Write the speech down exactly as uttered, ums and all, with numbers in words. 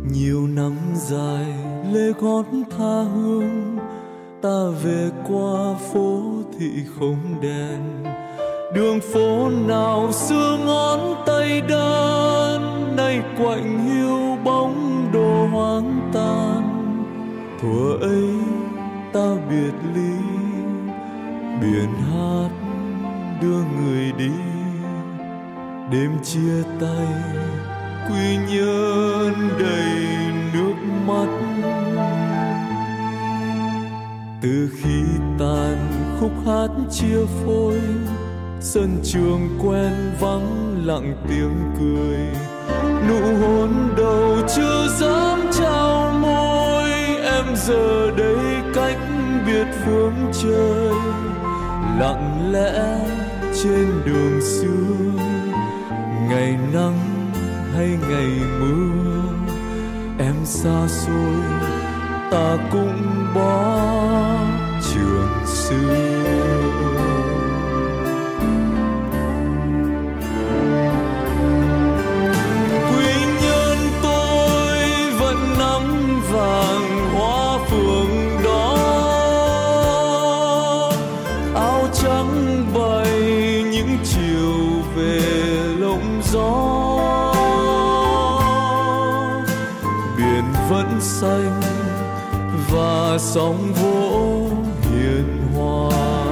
Nhiều năm dài lê gót tha hương, ta về qua phố thị không đèn. Đường phố nào xưa ngón tay đơn, nay quạnh hiu bóng đồ hoang tàn. Thuở ấy ta biệt ly, biển hát đưa người đi. Đêm chia tay quy nhơn đầy nước mắt. Từ khi tàn khúc hát chia phôi, sân trường quen vắng lặng tiếng cười. Nụ hôn đầu chưa dám trao môi, em giờ đây cách biệt phương trời. Lặng lẽ trên đường xưa, ngày nắng hay ngày mưa, em xa xôi ta cũng bỏ trường xưa. Quy nhơn tôi vẫn nắm vàng hoa phượng đó, áo trắng bay những chiều về lộng gió. Biển vẫn xanh và sóng vỗ hiền hòa.